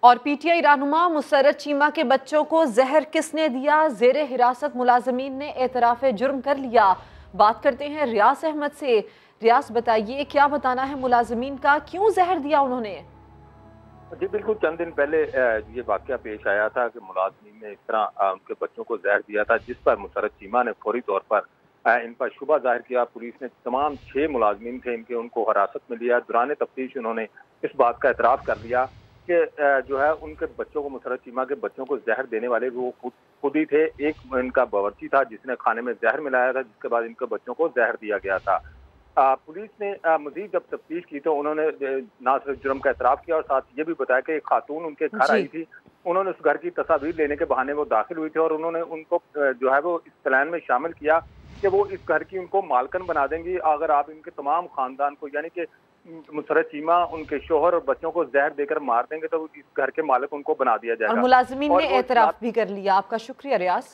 اور P T I رہنما مسرت چیمہ کے بچوں کو زہر کس نے دیا؟ زیر حراست ملازمین نے اعتراف جرم کر لیا۔ بات کرتے ہیں ریاض احمد سے۔ ریاض بتائیے کیا بتانا ہے ملازمین کا، کیوں زہر دیا انہوں نے؟ جی بالکل، چند دن پہلے یہ واقعہ پیش آیا تھا کہ ملازمین نے اس طرح ان کے بچوں کو زہر دیا تھا، جس پر مسرت چیمہ نے فوری طور پر ان پر شبہ ظاہر کیا۔ پولیس نے تمام 6 ملازمین تھے ان کو حراست میں لیا۔ دوران تفتیش انہوں نے اس بات کا اعتراف کر لیا کہ جو ہے ان کے بچوں کو، مسرت چیمہ کے بچوں کو زہر دینے والے وہ خود ہی تھے۔ ایک ان کا باورچی تھا جس نے کھانے میں زہر ملایا تھا، جس کے بعد ان کے بچوں کو زہر دیا گیا تھا۔ پولیس نے مزید جب تفتیش کی تو انہوں نے نہ صرف جرم کا اعتراف کیا اور ساتھ یہ بھی بتایا کہ ایک خاتون ان کے گھر جی آئی تھی۔ انہوں نے اس گھر کی تصاویر لینے کے بہانے وہ داخل ہوئی تھی اور انہوں نے ان کو جو ہے وہ اس پلان میں شامل کیا کہ وہ اس گھر کی ان کو مالکن بنا دیں گی اگر آپ ان کے تمام خاندان کو، یعنی کہ مسرت چیمہ ان کے شوہر اور بچوں کو زہر دے کر مار دیں گے تو اس گھر کے مالک ان کو بنا دیا جائے اور گا۔ ملازمین اور نے وہ اعتراف بھی کر لیا۔ آپ کا شکریہ ریاض۔